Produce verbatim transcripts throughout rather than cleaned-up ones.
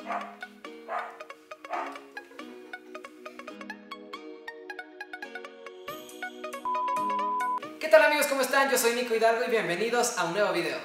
¿Qué tal amigos? ¿Cómo están? Yo soy Nico Hidalgo y bienvenidos a un nuevo video.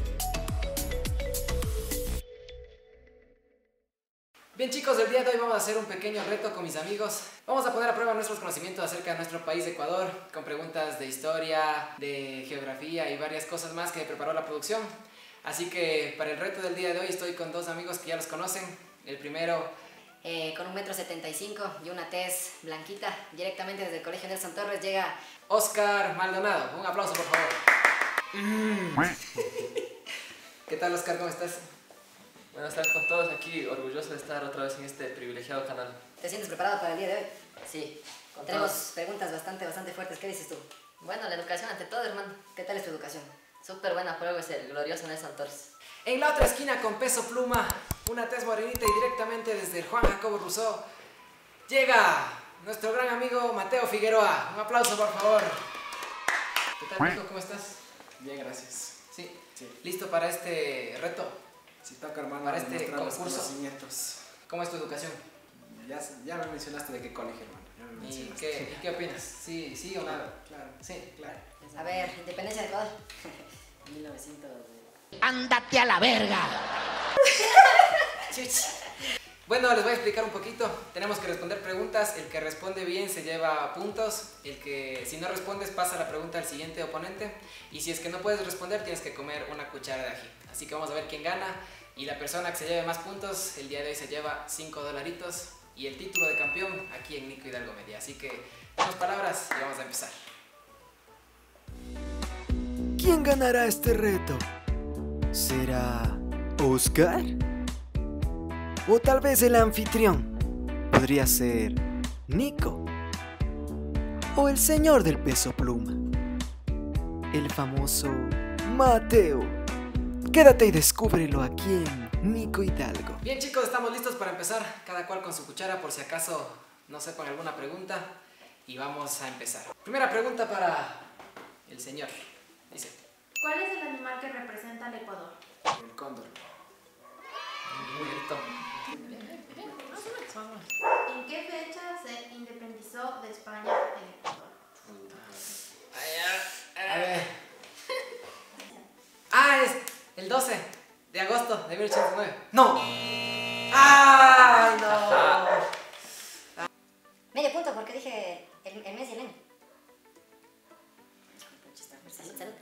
Bien chicos, el día de hoy vamos a hacer un pequeño reto con mis amigos. Vamos a poner a prueba nuestros conocimientos acerca de nuestro país Ecuador, con preguntas de historia, de geografía y varias cosas más que preparó la producción. Así que para el reto del día de hoy estoy con dos amigos que ya los conocen. El primero, eh, con un metro setenta y cinco y una tez blanquita, directamente desde el Colegio Nelson Torres llega Oscar Maldonado. Un aplauso por favor. Mm. ¿Qué tal Oscar? ¿Cómo estás? Buenas tardes con todos, aquí orgulloso de estar otra vez en este privilegiado canal. ¿Te sientes preparado para el día de hoy? Sí. Tenemos todos. preguntas bastante, bastante fuertes. ¿Qué dices tú? Bueno, la educación ante todo, hermano. ¿Qué tal es tu educación? Súper buena prueba es el glorioso Nelson Torres. En la otra esquina con peso pluma, una tez morenita y directamente desde el Juan Jacobo Rousseau, llega nuestro gran amigo Mateo Figueroa. Un aplauso por favor. ¿Qué tal Nico? ¿Cómo estás? Bien, gracias. ¿Sí? Sí. ¿Listo para este reto? Si toca, hermano, Para este demostrar los concurso. conocimientos. ¿Cómo es tu educación? Ya, ya me mencionaste de qué colegio, hermano. Ya me ¿Y mencionaste. qué, ¿y qué opinas? ¿Sí, sí o nada? Claro, Sí. claro. A ver, independencia de Ecuador. mil novecientos... ¡Ándate a la verga! Bueno, les voy a explicar un poquito. Tenemos que responder preguntas. El que responde bien se lleva puntos. El que, si no respondes, pasa la pregunta al siguiente oponente. Y si es que no puedes responder, tienes que comer una cuchara de ají. Así que vamos a ver quién gana. Y la persona que se lleve más puntos, el día de hoy se lleva cinco dolaritos. Y el título de campeón aquí en Nico Hidalgo Media. Así que, unas palabras y vamos a empezar. ¿Quién ganará este reto? ¿Será Oscar? ¿O tal vez el anfitrión? ¿Podría ser Nico? ¿O el señor del peso pluma? El famoso Mateo. Quédate y descúbrelo aquí en Nico Hidalgo. Bien chicos, estamos listos para empezar. Cada cual con su cuchara por si acaso no sepan alguna pregunta. Y vamos a empezar. Primera pregunta para el señor. Dice: ¿cuál es el animal que representa al Ecuador? El cóndor. muy alto. ¿En qué fecha se independizó de España el Ecuador? A ver. Ah, es el doce de agosto de mil ochocientos nueve. ¡No! ¡Ay, no! Medio punto porque dije el, el mes y el año. Salud, salud.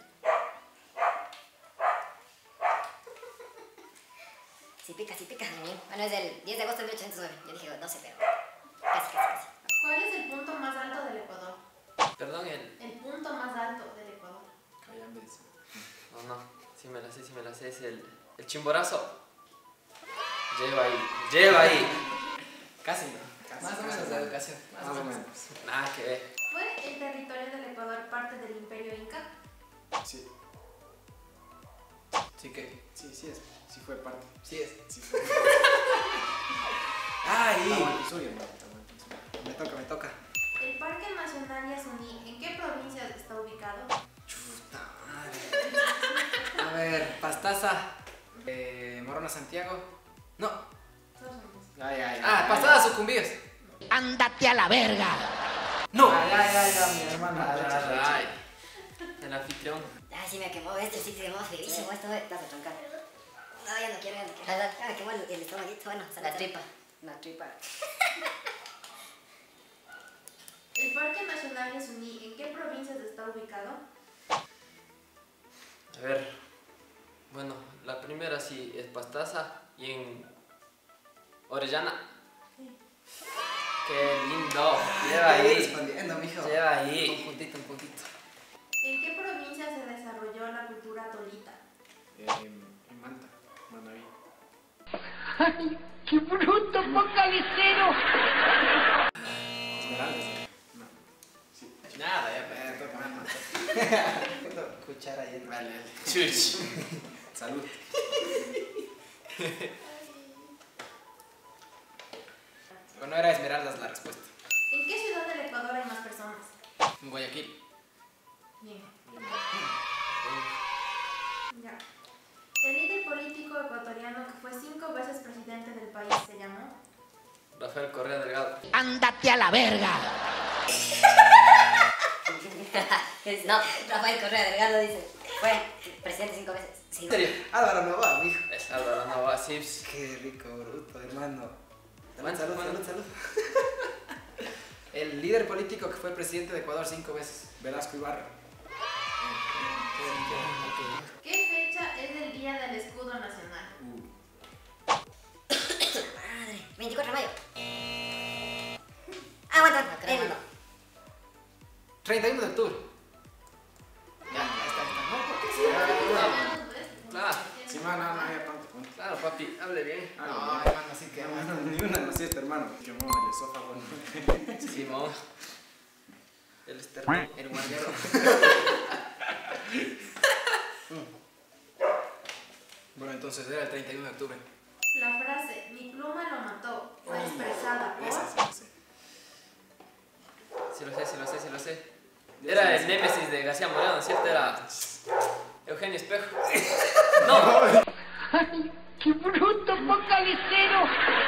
Si pica, si pica. Bueno, es del diez de agosto de mil ochocientos nueve. Yo dije doce, pero casi, casi, casi. ¿Cuál es el punto más alto del Ecuador? Perdón, el... El punto más alto del Ecuador. Cayambes. No, no, sí me la sé, sí me la sé, es el... El Chimborazo. Lleva ahí, lleva ahí. Casi, ¿no? Casi, Más o casi, menos casi. la educación. Más, Más o o menos. menos. Nada que ver. ¿Fue el territorio del Ecuador parte del Imperio Inca? Sí, Sí que. sí, sí es. Sí fue parte. Sí es. Sí fue. ¡Ay! Tahuantinsuyo, hermano. Tahuantinsuyo. Me toca, me toca. ¿El Parque Nacional Yasuní en qué provincia está ubicado? Chuta madre. A ver, Pastaza. Eh, Morona Santiago. No. Todos juntos. Ay, ay, Ah, ay, Pastaza Sucumbíos. ¡Ándate a la verga! No. Ay, ay, ay, ay, mi hermana. Ay, ay. El anfitrión. Ay, sí me quemó este, sí se quemó feísimo esto. Estás a troncar. No, ya no quiero, ya no quiero. Ya me quemó el, el estomaguito, bueno. La tripa. La tripa. ¿El Parque Nacional Yasuní en qué provincias está ubicado? A ver. Bueno, la primera sí es Pastaza y en Orellana. Sí. Qué lindo. Lleva ahí. Respondiendo, mijo. Lleva Un ahí. puntito, un puntito. ¿En qué provincia se desarrolló la cultura tolita? Eh, en Manta, Manaví. ¡Ay, qué bruto focalicero! Esmeraldas. eh. No. Sí. Nada, ya, Eh, pero. toca, mano. Cuchara llena. Dale, dale. Chuch. Salud. Bueno, era Esmeraldas la respuesta. ¿En qué ciudad del Ecuador hay más personas? En Guayaquil. Bien. Ya. El líder político ecuatoriano que fue cinco veces presidente del país Ándate a la verga. No, Rafael Correa Delgado dice, fue presidente cinco veces. Sí. ¿En serio? Álvaro Novoa, mijo. Es Álvaro Novoa, sí. Qué rico, bruto, hermano. Salud, Bueno, salud, bueno. salud, salud. El líder político que fue presidente de Ecuador cinco veces. Velasco Ibarra. ¿Qué fecha es el día del escudo nacional? Uh, Madre, veinticuatro de mayo. Ah, aguanta, No creo, el- no. treinta y uno de octubre. Ya, ya está, ya está. No, ¿por qué sí? Claro, sí, mano, no, no, ya ponte, ponte. claro, papi, hable bien. Ah, No, no, hermano, así que. no, no, ni una no siesta, hermano. Quemó el esófago. Simón. El esternón. El guardero. Bueno, entonces era el treinta y uno de octubre. La frase, mi pluma lo mató, fue expresada por... Esa sí, no sé. Sí lo sé, sí lo sé, sí lo sé. Era el némesis de García Moreno, ¿no es cierto? Era Eugenio Espejo. No, Ay, qué bruto focalicero.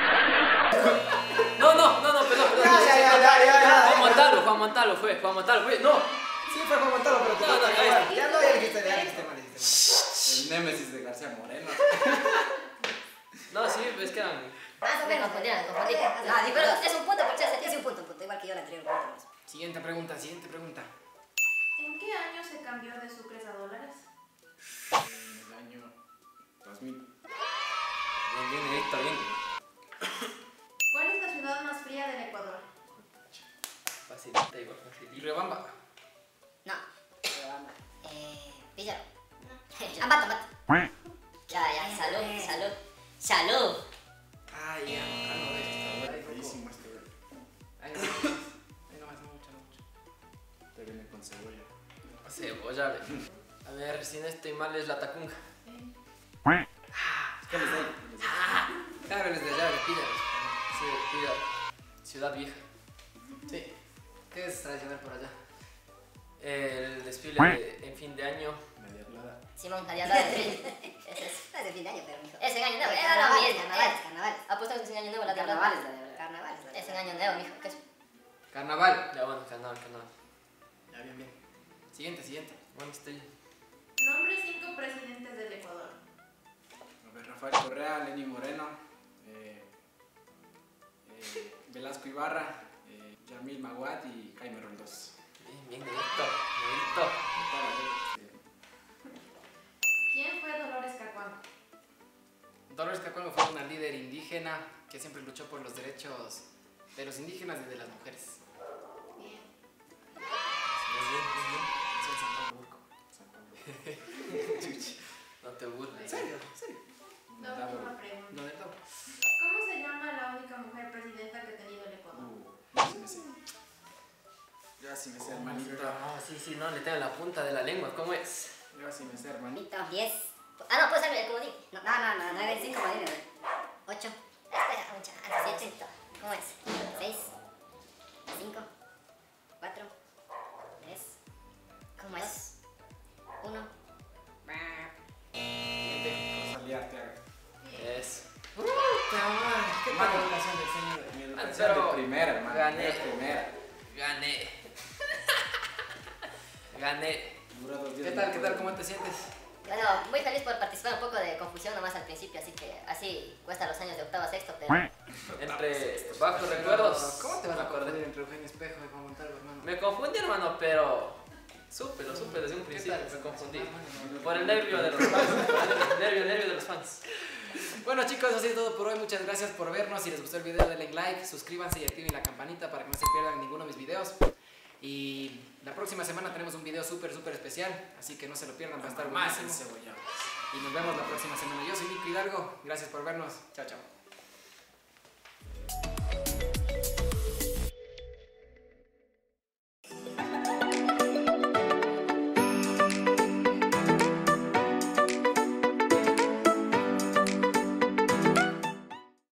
no, no, no, no, perdón, perdón. Ya, ya, ya, ya, ya, ya. Juan Montalvo, Juan Montalvo fue, Juan Montalvo fue. No, Sí, fue Juan Montalvo, pero te No, no, ya, ahí está. ya no, ya dijiste, ya dijiste mal, dijiste El némesis de García Moreno. no, sí, es que eran. Más o Me menos. confundieron, me confundí. No, sí, pero es un punto porque se dice un punto, un punto, igual que yo la anterior. punto. mal. Siguiente pregunta, siguiente pregunta. ¿En qué año se cambió de sucres a dólares? En el año dos mil. Bien, bien, directo, bien. ¿Cuál es la ciudad más fría del Ecuador? Facilita, igual, Y facilita. Riobamba. No. Eh, Villaro. Ambato, Ambato. Ya, ya, salud, salud. Salud. Ay, ya, no, no, de esto. Feísimo este güey. Ay, no, ay, no, no, mucho, no, mucho. Te viene con cebolla. Cebolla. A ver, si no estoy mal es la tacunga. ¿Qué les doy? Claro, les de allá, de Pillaros. Sí, cuida. Ciudad Vieja. Sí. ¿Qué es tradicional por allá? El desfile de- en fin de año. Media plata. Simón, allá andaba de Ese es. No es de fin de año, pero mijo. Es en año nuevo. Eh, Era lo Carnavales, mismo. carnavales, eh. carnavales. Apostamos en año nuevo la tabla. Carnavales, la de carnavales. la de- Es en año nuevo, mijo. ¿Qué es? Carnaval. Ya bueno, canal, canal. Ya, bien, bien. Siguiente, siguiente. Bueno, estoy. Nombre cinco presidentes del Ecuador. A ver, Rafael Correa, Lenín Moreno, eh, eh, Velasco Ibarra, eh, Yamil Maguad y Jaime Roldós. Bien, bien, directo, directo. ¿Quién fue Dolores Cacuango? Dolores Cacuango fue una líder indígena que siempre luchó por los derechos de los indígenas y de las mujeres. Bien. Bien, bien, bien, bien. Soy San Pablo Urco. No te burles. ¿En serio? ¿En serio? La última pregunta. ¿Dónde está? ¿Cómo se llama la única mujer presidenta que ha tenido el Ecuador? Uh, yo sí me sé. Yo sí me sé, hermanito. No, sí, sí, no, le tengo la punta de la lengua. ¿Cómo es? Yo sí me sé, hermanito. Bonito. Diez. Ah, no, puede ser el comodín. No, no, no, no, nueve, cinco, comodines. Ocho. Espera, un chance. Siete. ¿Cómo es? Seis. Cinco. Cuatro. Tres. ¿Cómo es? Uno. Siguiente. Rosalía Arteaga. Es. ¿Qué tal la educación del señor? Mi Ah, educación pero de primera, hermano. gané. De primera. Gané. Gané. Duró dos días. ¿Qué tal? ¿Qué tal? ¿Cómo te sientes? Bueno, muy feliz por participar, un poco de confusión nomás al principio, así que así cuesta los años de octavo a sexto, pero Entre bajos recuerdos. ¿Cómo te vas a me acordé? acordar entre Eugenio Espejo y Juan Montalvo, hermano? Me confundí, hermano, pero supe, lo supe desde un principio. tal? Me confundí. Por el nervio de los fans. Por el nervio, nervio de los fans. Bueno chicos, eso ha sido todo por hoy. Muchas gracias por vernos. Si les gustó el video, denle like, suscríbanse y activen la campanita para que no se pierdan ninguno de mis videos. Y la próxima semana tenemos un video súper, súper especial. Así que no se lo pierdan, va a estar Más buenísimo. encebollado. Y nos vemos la próxima semana. Yo soy Nico Hidalgo. Gracias por vernos. Chao, chao.